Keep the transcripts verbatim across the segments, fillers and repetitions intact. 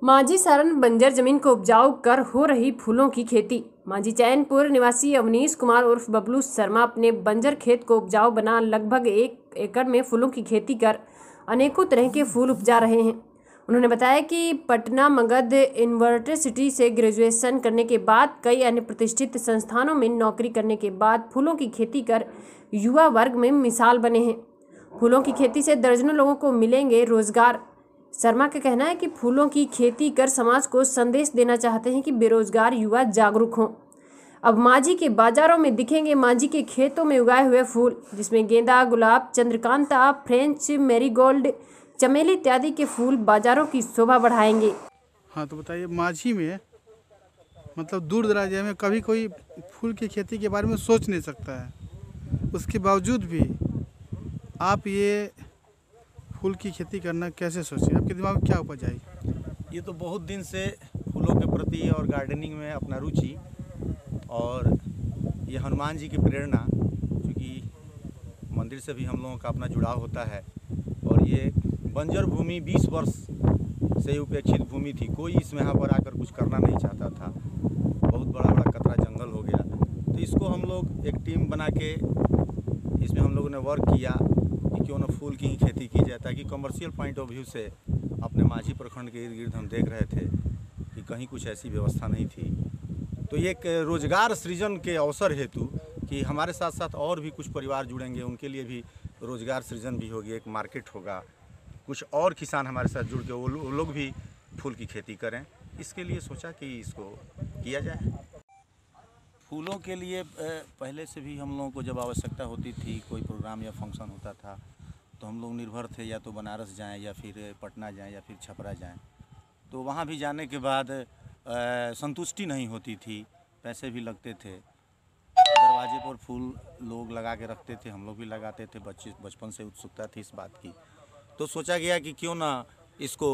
मांझी सारण बंजर जमीन को उपजाऊ कर हो रही फूलों की खेती। मांझी चैनपुर निवासी अवनीश कुमार उर्फ बबलू शर्मा अपने बंजर खेत को उपजाऊ बना लगभग एक एकड़ में फूलों की खेती कर अनेकों तरह के फूल उपजा रहे हैं। उन्होंने बताया कि पटना मगध यूनिवर्सिटी से ग्रेजुएशन करने के बाद कई अन्य प्रतिष्ठित संस्थानों में नौकरी करने के बाद फूलों की खेती कर युवा वर्ग में मिसाल बने हैं। फूलों की खेती से दर्जनों लोगों को मिलेंगे रोजगार। शर्मा का कहना है कि फूलों की खेती कर समाज को संदेश देना चाहते हैं कि बेरोजगार युवा जागरूक हों। अब मांझी के बाजारों में दिखेंगे मांझी के खेतों में उगाए हुए फूल, जिसमें गेंदा, गुलाब, चंद्रकांता, फ्रेंच मैरीगोल्ड, चमेली इत्यादि के फूल बाजारों की शोभा बढ़ाएंगे। हाँ, तो बताइए, मांझी में मतलब दूर दराज में कभी कोई फूल की खेती के बारे में सोच नहीं सकता है, उसके बावजूद भी आप ये फूल की खेती करना कैसे सोचे? आपके दिमाग में क्या उपज आई? ये तो बहुत दिन से फूलों के प्रति और गार्डनिंग में अपना रुचि और ये हनुमान जी की प्रेरणा, क्योंकि मंदिर से भी हम लोगों का अपना जुड़ाव होता है। और ये बंजर भूमि बीस वर्ष से उपेक्षित भूमि थी, कोई इसमें यहाँ पर आकर कुछ करना नहीं चाहता था। बहुत बड़ा बड़ा कतरा जंगल हो गया, तो इसको हम लोग एक टीम बना के इसमें हम लोगों ने वर्क किया कि क्यों ना फूल की ही खेती की जाए, ताकि कमर्शियल पॉइंट ऑफ व्यू से अपने मांझी प्रखंड के इर्द गिर्द हम देख रहे थे कि कहीं कुछ ऐसी व्यवस्था नहीं थी। तो ये एक रोजगार सृजन के अवसर हेतु कि हमारे साथ साथ और भी कुछ परिवार जुड़ेंगे, उनके लिए भी रोजगार सृजन भी होगी, एक मार्केट होगा, कुछ और किसान हमारे साथ जुड़ के वो लोग भी फूल की खेती करें। इसके लिए सोचा कि इसको किया जाए। फूलों के लिए पहले से भी हम लोगों को जब आवश्यकता होती थी, कोई प्रोग्राम या फंक्शन होता था, तो हम लोग निर्भर थे या तो बनारस जाएं या फिर पटना जाएं या फिर छपरा जाएं। तो वहाँ भी जाने के बाद संतुष्टि नहीं होती थी, पैसे भी लगते थे। दरवाजे पर फूल लोग लगा के रखते थे, हम लोग भी लगाते थे, बच्चे बचपन से उत्सुकता थी इस बात की। तो सोचा गया कि क्यों ना इसको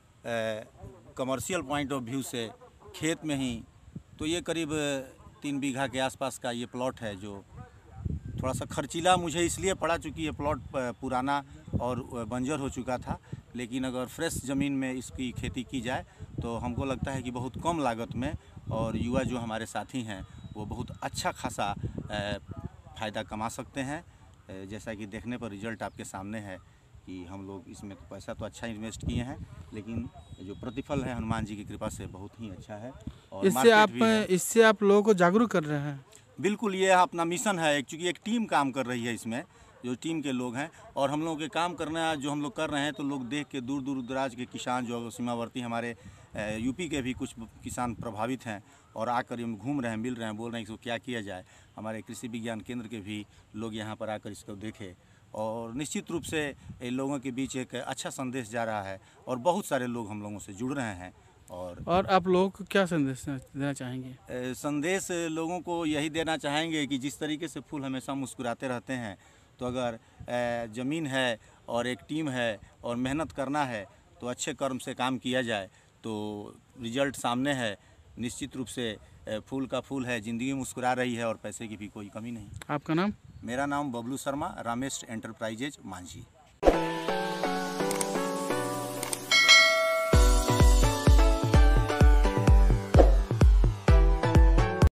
कमर्शियल पॉइंट ऑफ व्यू से खेत में ही, तो ये करीब तीन बीघा के आसपास का ये प्लॉट है, जो थोड़ा सा खर्चीला मुझे इसलिए पड़ा चूँकि ये प्लॉट पुराना और बंजर हो चुका था। लेकिन अगर फ्रेश ज़मीन में इसकी खेती की जाए तो हमको लगता है कि बहुत कम लागत में और युवा जो हमारे साथी हैं वो बहुत अच्छा खासा फ़ायदा कमा सकते हैं। जैसा कि देखने पर रिजल्ट आपके सामने है कि हम लोग इसमें तो पैसा तो अच्छा इन्वेस्ट किए हैं, लेकिन जो प्रतिफल है हनुमान जी की कृपा से बहुत ही अच्छा है। और इससे आप इससे आप लोगों को जागरूक कर रहे हैं? बिल्कुल, ये अपना मिशन है। एक्चुअली एक टीम काम कर रही है इसमें, जो टीम के लोग हैं, और हम लोगों के काम करना जो हम लोग कर रहे हैं, तो लोग देख के दूर दूर दराज के किसान जो सीमावर्ती हमारे यूपी के भी कुछ किसान प्रभावित हैं और आकर हम घूम रहे हैं, मिल रहे हैं, बोल रहे हैं कि इसको क्या किया जाए। हमारे कृषि विज्ञान केंद्र के भी लोग यहाँ पर आकर इसको देखे और निश्चित रूप से इन लोगों के बीच एक अच्छा संदेश जा रहा है और बहुत सारे लोग हम लोगों से जुड़ रहे हैं। और और आप लोगों को क्या संदेश देना चाहेंगे? ए, संदेश लोगों को यही देना चाहेंगे कि जिस तरीके से फूल हमेशा मुस्कुराते रहते हैं, तो अगर ज़मीन है और एक टीम है और मेहनत करना है तो अच्छे कर्म से काम किया जाए तो रिजल्ट सामने है। निश्चित रूप से फूल का फूल है, ज़िंदगी मुस्कुरा रही है और पैसे की भी कोई कमी नहीं। आपका नाम? मेरा नाम बबलू शर्मा, रामेश एंटरप्राइजेज, मांझी।